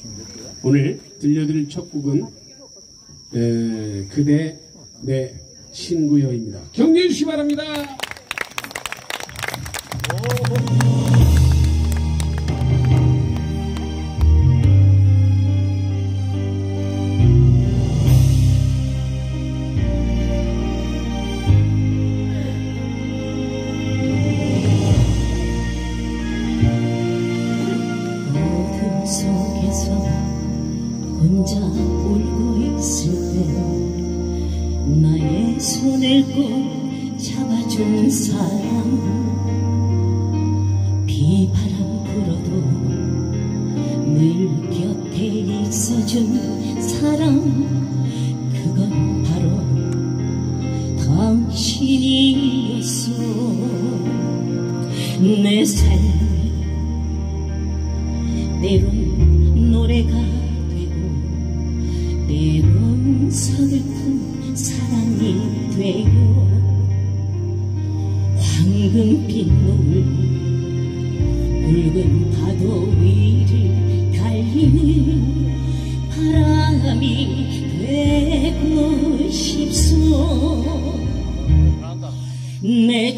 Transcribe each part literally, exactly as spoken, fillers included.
오늘 들려드릴 첫 곡은 에, 그대 내 친구여입니다. 격려해 주시기 바랍니다. 어둠 속에서 혼자 울고 있을 때 나의 손을 꼭 잡아준 사람, 비바람 불어도 늘 곁에 있어준 사람, 그건 바로 당신이었어. 내 삶이 때론 노래가 되고 때론 서글픈 사랑이 되어 황금빛 노을 붉은 파도 위를 달리는 바람이 되고 싶소. 내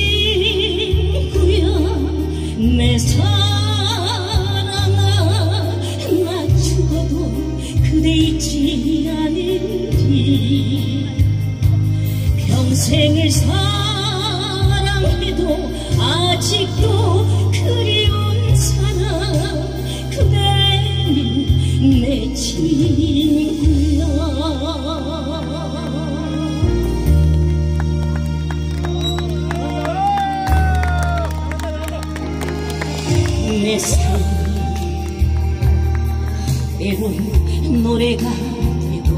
친구야 내 사랑아, 나 죽어도 그대 잊지 않으리. 평생을 사랑해도 아직도 그리운 사람, 그대는 내 친구야. 내 삶이 때론 노래가 되고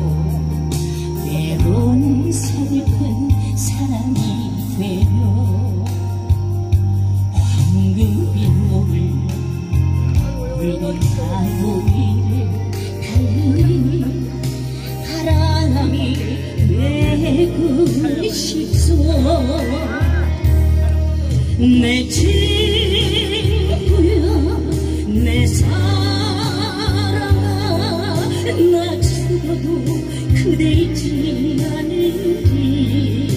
때론 서글픈 사랑이 되며 황금빛 노을 붉은 파도 위를 달리는 바람이 되고 싶소. 내 친구야 내 사랑아, 나 죽어도 그대 잊지 않으리.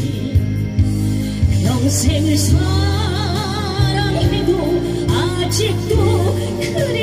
평생을 사랑해도 아직도 그래